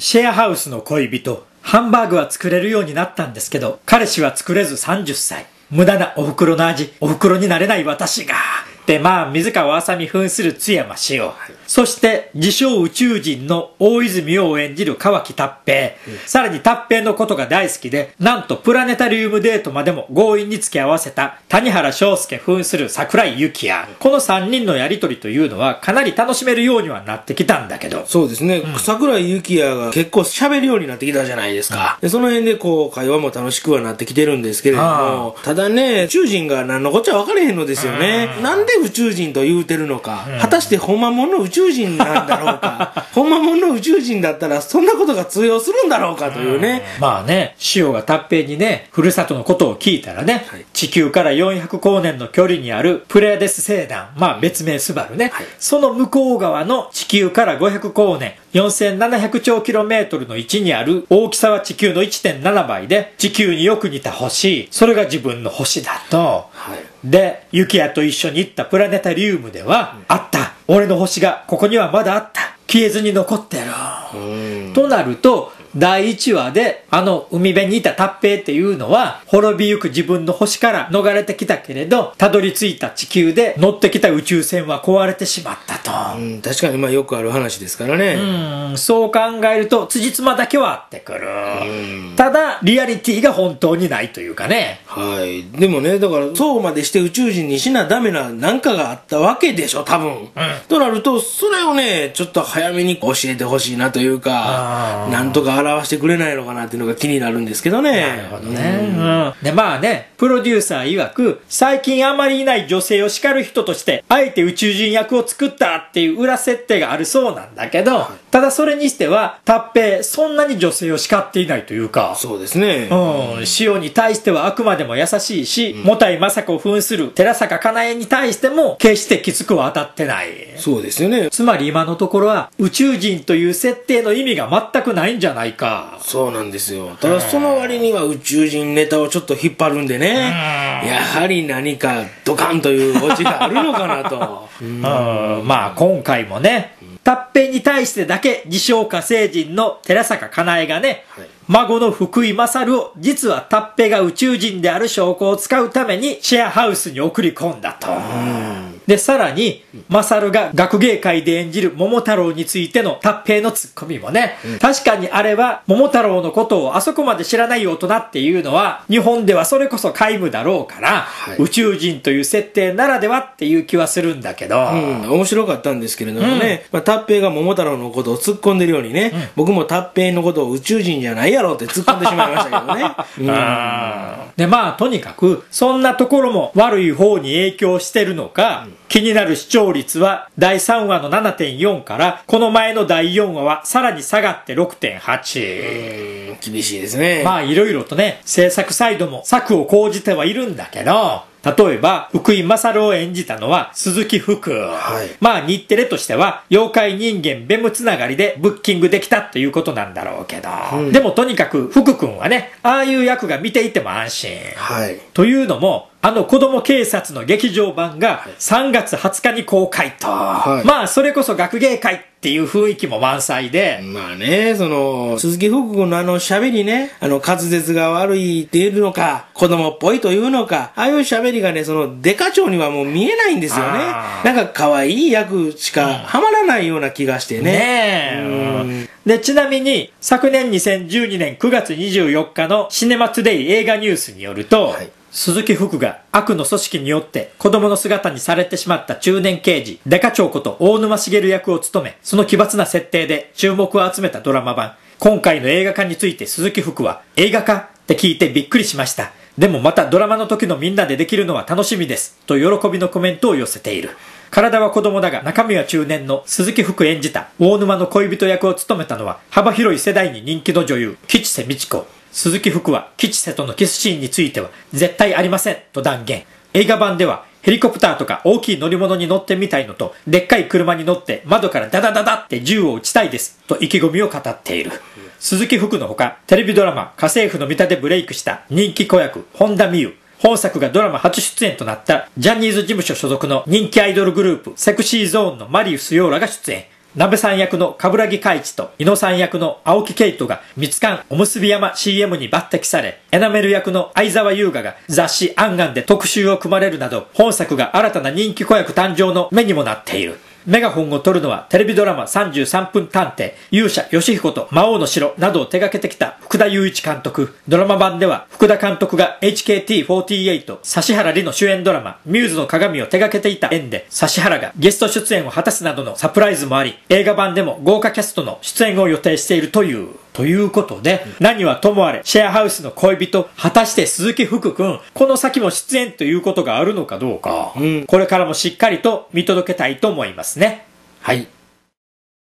シェアハウスの恋人、ハンバーグは作れるようになったんですけど、彼氏は作れず30歳。無駄なお袋の味、お袋になれない私が。で、水川あさみ扮する津山紫央。そして、自称宇宙人の大泉洋を演じる川木達平。さらに達平のことが大好きで、なんとプラネタリウムデートまでも強引に付き合わせた谷原章介扮する桜井幸也。この3人のやりとりというのはかなり楽しめるようにはなってきたんだけど。 そうですね。桜井幸也が結構喋るようになってきたじゃないですか。でその辺で会話も楽しくはなってきてるんですけれども、ただね、宇宙人が何のこっちゃ分かれへんのですよね。なんで宇宙人と言うてるのか、果たしてほんまもんの宇宙人なんだろうか、ほんまもんの宇宙人だったらそんなことが通用するんだろうかというね。 紫央が達平にね、ふるさとのことを聞いたらね、地球から400光年の距離にあるプレアデス星団、別名スバルね、その向こう側の地球から500光年、4700兆キロメートルの位置にある大きさは地球の 1.7 倍で、地球によく似た星、それが自分の星だと。で、幸也と一緒に行ったプラネタリウムでは、あった、俺の星がここにはまだあった、消えずに残ってる。となると、第1話で海辺にいた達平っていうのは滅びゆく自分の星から逃れてきたけれど、たどり着いた地球で乗ってきた宇宙船は壊れてしまったと。 確かによくある話ですからね。 そう考えると辻褄だけは合ってくる。ただリアリティが本当にないというかね。 でもね、だからそうまでして宇宙人にしなダメな何かがあったわけでしょ、多分。となるとそれをね、ちょっと早めに教えてほしいなというか、なんとか表してくれないのかなっていうのが気になるんですけどね。 なるほどね。で、プロデューサー曰く、最近あまりいない女性を叱る人として、あえて宇宙人役を作ったっていう裏設定があるそうなんだけど、ただそれにしては、達平、そんなに女性を叱っていないというか。 そうですね。 紫央に対してはあくまでも優しいし、もたいまさこを扮する寺坂かなえに対しても、決してきつくは当たってない。 そうですよね。 つまり今のところは、宇宙人という設定の意味が全くないんじゃないか。 そうなんですよ。ただその割には宇宙人ネタをちょっと引っ張るんでね、やはり何かドカンというオチがあるのかなと。 今回もね、達平に対してだけ自称火星人の寺坂かなえがね、孫の福井勝を実は達平が宇宙人である証拠を使うためにシェアハウスに送り込んだと。で、さらに、勝が学芸会で演じる桃太郎についての達平のツッコミもね、確かにあれは桃太郎のことをあそこまで知らない大人っていうのは、日本ではそれこそ皆無だろうから、宇宙人という設定ならではっていう気はするんだけど。 面白かったんですけれどもね、達平が桃太郎のことを突っ込んでるようにね、僕も達平のことを宇宙人じゃないやろって突っ込んでしまいましたけどね。 で、とにかく、そんなところも悪い方に影響してるのか、気になる視聴率は第3話の 7.4 からこの前の第4話はさらに下がって 6.8。 厳しいですね。 いろいろとね、制作サイドも策を講じてはいるんだけど、例えば、福井勝を演じたのは鈴木福。日テレとしては、妖怪人間ベムつながりでブッキングできたということなんだろうけど、でもとにかく福くんはね、ああいう役が見ていても安心。というのも、子供警察の劇場版が3月20日に公開と。それこそ学芸会っていう雰囲気も満載で。 鈴木福君の喋りね、滑舌が悪いっていうのか、子供っぽいというのか、ああいう喋りがね、デカ長にはもう見えないんですよね。なんか可愛い役しかハマらないような気がしてね。 で、ちなみに、昨年2012年9月24日のシネマトゥデイ映画ニュースによると、鈴木福が悪の組織によって子供の姿にされてしまった中年刑事、デカ長こと大沼茂役を務め、その奇抜な設定で注目を集めたドラマ版。今回の映画化について鈴木福は、映画化って聞いてびっくりしました。でもまたドラマの時のみんなでできるのは楽しみです。と喜びのコメントを寄せている。体は子供だが中身は中年の鈴木福演じた大沼の恋人役を務めたのは幅広い世代に人気の女優、吉瀬美智子。鈴木福は吉瀬とのキスシーンについては絶対ありませんと断言。映画版ではヘリコプターとか大きい乗り物に乗ってみたいのと、でっかい車に乗って窓からダダダダって銃を撃ちたいですと意気込みを語っている。鈴木福のほか、テレビドラマ家政婦の見立てブレイクした人気子役本田美優、本作がドラマ初出演となったジャニーズ事務所所属の人気アイドルグループセクシーゾーンのマリウスヨーラが出演。 鍋さん役の冠城海一と猪野さん役の青木圭人がミツカンおむすび山 CM に抜擢され、エナメル役の相沢優雅が雑誌アンガンで特集を組まれるなど、本作が新たな人気子役誕生の目にもなっている。メガホンを取るのはテレビドラマ33分探偵、勇者ヨシヒコと魔王の城などを手掛けてきた福田雄一監督。ドラマ版では福田監督が HKT48 指原莉の主演ドラマミューズの鏡を手掛けていた縁で、指原がゲスト出演を果たすなどのサプライズもあり、映画版でも豪華キャストの出演を予定しているということで、何はともあれシェアハウスの恋人、果たして鈴木福くん、この先も出演ということがあるのかどうか、これからもしっかりと見届けたいと思いますね。はい。